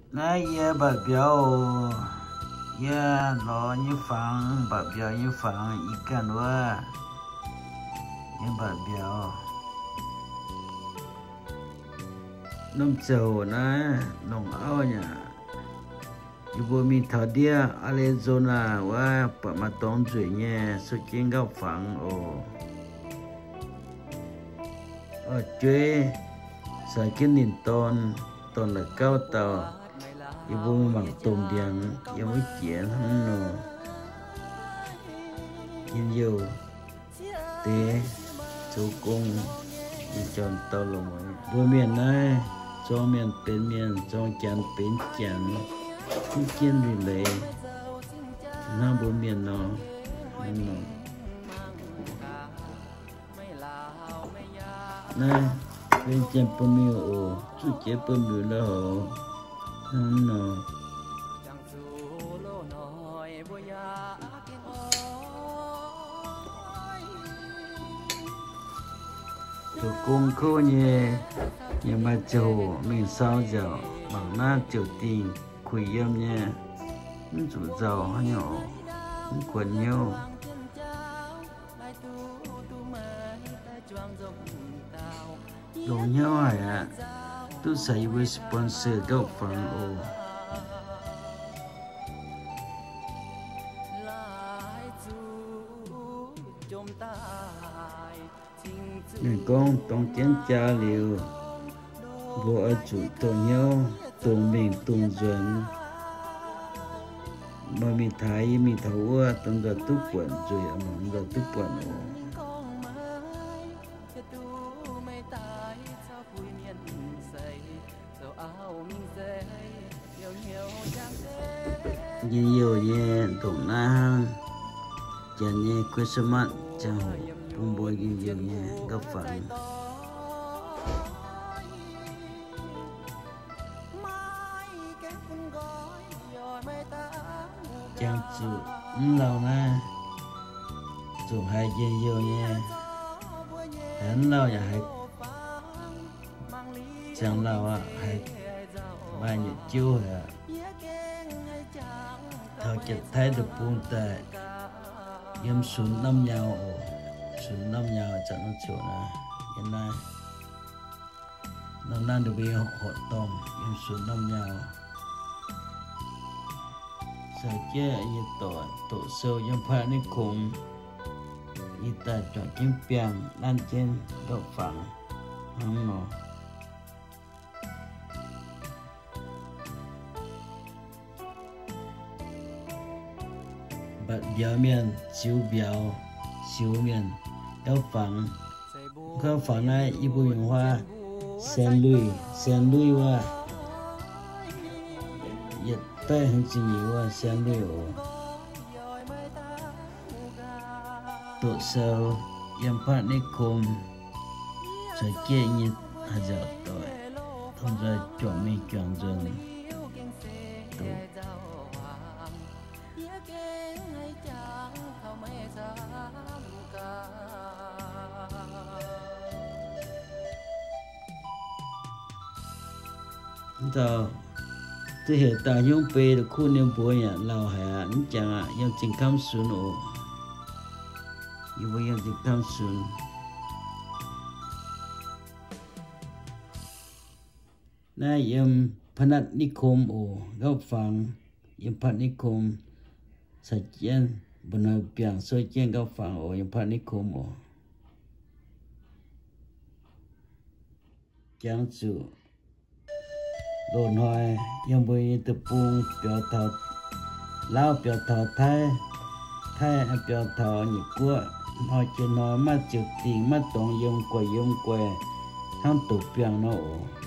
nãy giờ bà biểu giờ nó như phẳng bà biểu như phẳng ý cả nữa như bà biểu nông châu nè nông ao nhá ibu mi thọ dia Arizona wa pa ma tong zui nhé số chiến gạo phẳng ở chơi sai kiến nín ton là cao tàu ibu mặc tôm điang yêu mới chiến hắn nô nhìn nhiều té chú công đi chọn tàu lồng đôi miền này cho miền bên miền cho chán bên chán không kiên vì lệ nam bố miền nó này bên trên bơm miêu chú chế bơm miêu đó nó chú cung khô nhé nhưng mà chú mình sao giờ bằng na chú tình quỷ âm nhé chủ giàu hay nhỏ quần nhau đồ nhau à tôi sẽ với sponsor gạo phẳng người con tông chén cha liều vô ở chủ tổ nhau tổ mình tung duyên mà mình thấy mình thấu từng giờ tức quẩn rồi mà giờ tức quẩn nhiều nhé tổng na chẳng nhé Christmas chẳng bông bôi nhiều nhé gặp phải chẳng chịu lâu na chụp hai dây vô nha hắn lâu nhà hai chẳng lâu hai ba nhật chưa hả thợ chặt thấy được buông tệ yếm xuống năm nhau chẳng nó chỗ nè hiện nay năm nay được bị hội tôm yếm xuống năm nhau sợ chế như tổ sâu như phá ní khủng như ta chọn kiếm piang lan trên độ phẳng không nọ bật giờ miền siêu biểu siêu miền độ phẳng này ibu yung hoa sen lui hoa yết tay hành trình nhiều hoa sen lui tổ sâu yếm phát ní khủng sợ chế như hà dạo tội thông ra chọn mình chọn dần tổ giờ tôi hiểu ta nhung pe được khu niệm bùa nhà lào hà những chàng ạ yang trình khám xuân ổ như vậy yang trình khám xuân nay yếm Panat Nikom gạo phẳng yếm Panat Nikom sạch chén bên nơi biển soi chén gạo phẳng yếm Panat Nikom chẳng chịu đồn hỏi yếm bơi tập buông biểu thọ lao biểu thọ thay biểu thọ nhị qua nói chuyện nói mắt chịu tình mắt tổng yếm quay thằng tụ biển nó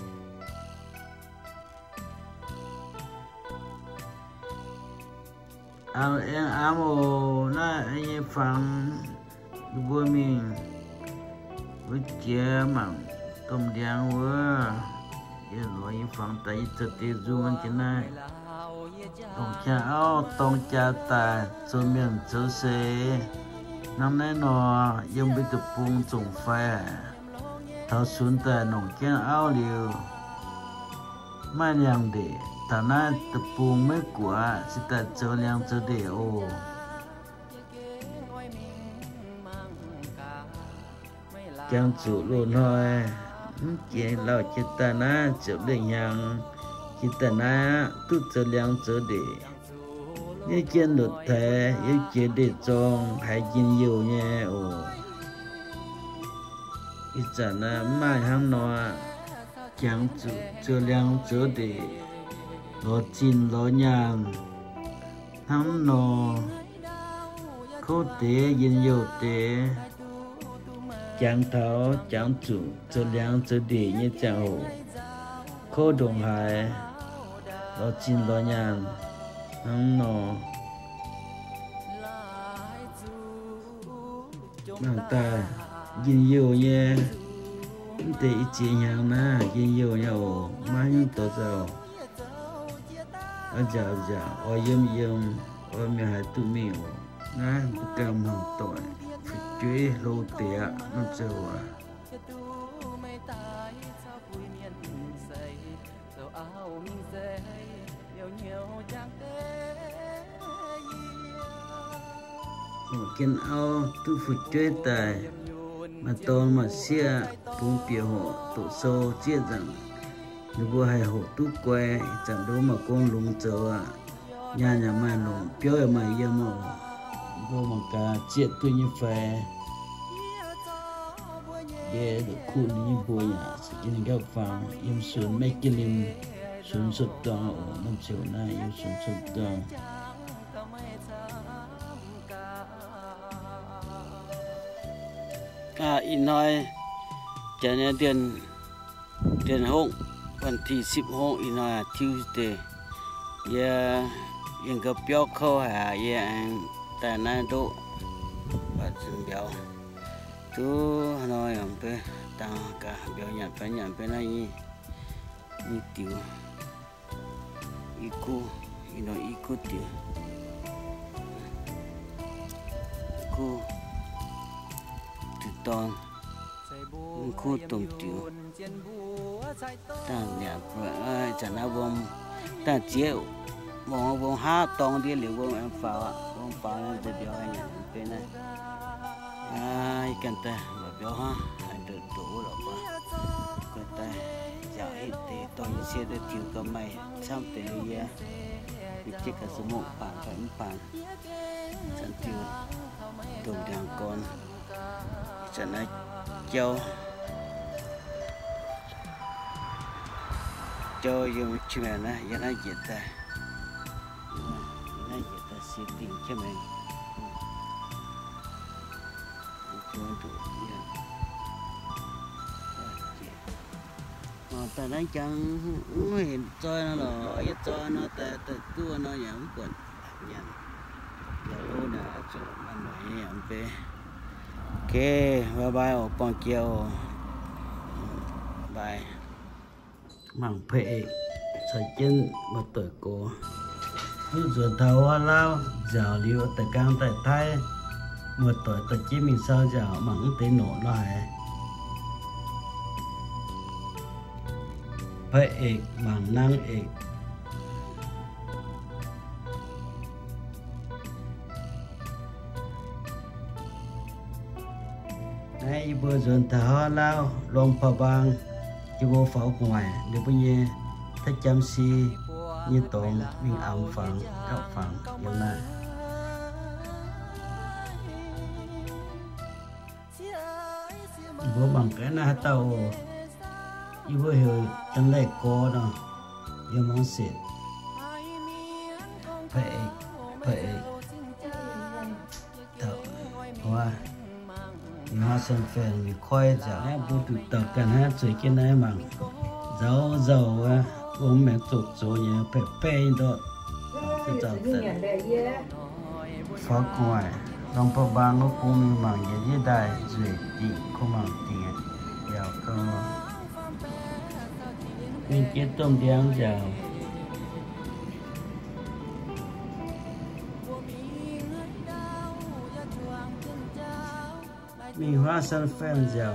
em amo na anh phẳng bữa mình với chia mảng tôm điang vừa giờ rồi phẳng tại thực tế du anh này tông cha ta cho miền cho xe năm nay nó dùng bị tập buông trồng phai tháo xuống tại nông kiến áo liều mai nhàng để ta na tập buông mấy của chỉ ta cho liang cho để ô chẳng chủ luôn thôi chỉ lo chỉ ta na chịu để nhang chỉ ta na tu cho liang cho để như trên đột thể như chỉ để tròn hay chín nhiều nha ô ít chả na mai ham nó chẳng chủ cho liang cho để lo chín lo nhang ham nó khô tế chín nhiều tế chẳng tháo chẳng chủ cho liang cho để như chẳng hồ khô đồng hải lo chín lo nhang ham nó nàng ta nhìn nhiều nha để chị nhàng na nhìn nhiều nhau mà những tổ giàu ở giờ ở yếm ở miền hải tụ miền na cầm hàng tội phải chơi lô tệ nó giàu à kiến ao tu phụ chơi tài mà tôn mà xia bung biểu hộ tổ sâu chia rằng nếu bữa hay hộ tu quay chẳng đâu mà con lùng chờ à nhà mà lùng biểu mà yếm mà bữa mà cả chia tu như phè ye được khu như bữa nhà sẽ cho nên gặp phòng yếm xuân mấy cái lim xuân sụt đòn năm chiều nay yếm xuân sụt đòn in nói cho nên tiền hôngวันที่16 in nói Tuesday yeah yên gặp biểu khâu hà yeah tại nay độ và dừng biểu tu nói ông bé tăng cả biểu nhận bé này như tiểu iku in nói iku tiểu iku tòn khu tùng tiểu ta nhà chẳng nào bông ta chiếu bông hát tòn đi liệu bông em phá nênจะbiểu anh nhận bên này cần ta mà biểu ha anh được đủ rồi ba cần ta giờ hết thì tôi sẽ được chịu cầm mày xong thì đi bị chết cả số một phản chẳng chịu tùng đàn con chẳng ai cho dùng chuyện này giờ này gì ta sẽ tìm cho mình mà ta nói chẳng hiện cho nó rồi cho nó ta tua nó nhận quần nhận lâu đã cho anh nói nhận về ok bye bye ở con kiều bye mảng phệ sợi chân một tuổi cô lúc rồi thầu lao giờ liu tại cam tại thái một tuổi tại chỉ mình sao giờ mảng tế nổ lại phệ mảng năng ệ này vừa dọn tháo lao lồng phà bang chỉ vô pháo ngoài để bây giờ thách chăm si như tôm mình ẩm phẳng gạo phẳng như này vô bằng cái na tàu như vừa hiểu chân lệ cô đó như món xịt phải thở hoa nó xem phèn vì khoai chả em bố tụt tập cần hát rồi cái này mà dầu á uống mẹ tụt rồi nhỉ pe đó cái chả tận phá ngoài trong phá bang nó cũng mang cái gì đại rồi đi không mang tiền giàu cơ mình cái tôm điang giàu mình hóa sân phèn giàu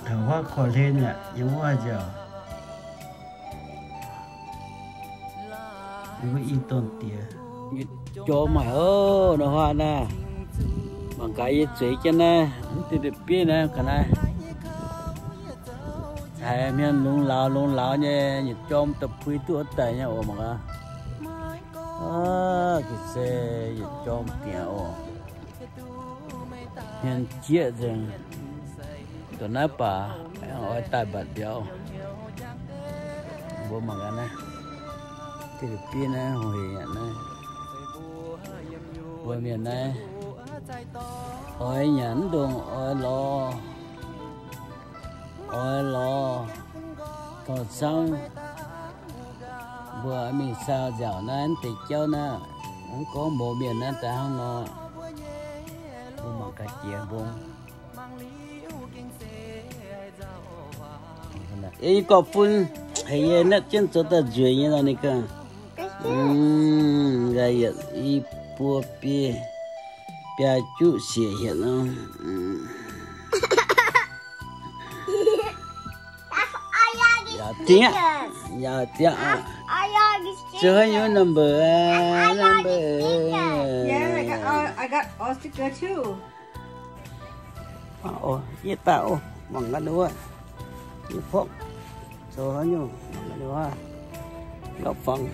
thảo hoa khó lên nhỉ giống hoa giờ nó có in tôn tía cho mà nó hoa nè bằng cái gì chân nè từ từ biết nè cái này hai miền lung lao nhé nhịp chôm tập phi tuột tay nhá ôm mà cái xe nhịp chôm tiền ôm miền chia rồi tụi nó bà ở tại bát béo bố mà cái này từ từ biết nè hồi nhận nè bố miền này ôi nhẫn đường ôi lo còn xong vừa mình sao dạo nó thì cháu nó không có bộ miền nó ta không nó không bằng cái chia buông ấy có phun hay nó trên chỗ ta dưới như là này cơ cái gì bùa bia bia chú xỉa hiện nó tiếng giờ tiếng chơi những number. Yeah, I got all sticker too. Oh, ये ताऊ मंगा dua, ये phong, soalnya मंगा dua, gak phong.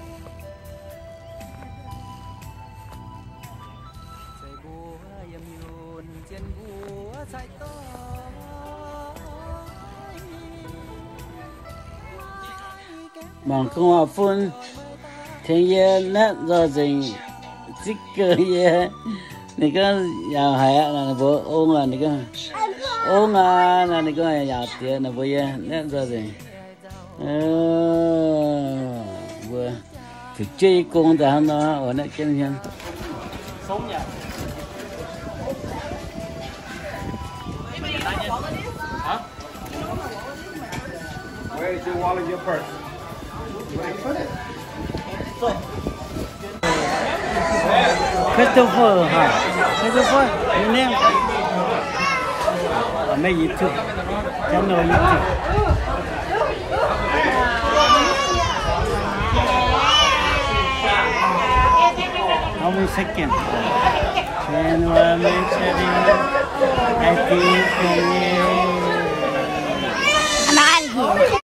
Mong không hòa phun thiên nhiên nát do dình tích cơ ye này có giàu hay là bố ôn là này có ôn là này có giàu tiền là bố ye nát do dình vừa phải chơi con ta nó ở nơi chân nhân sống nhỉ. Where is your wallet, your purse? Christopher hả? Christopher, your name? Ở mấy YouTube, channel YouTube. How many seconds? 10, 1, 7, I think.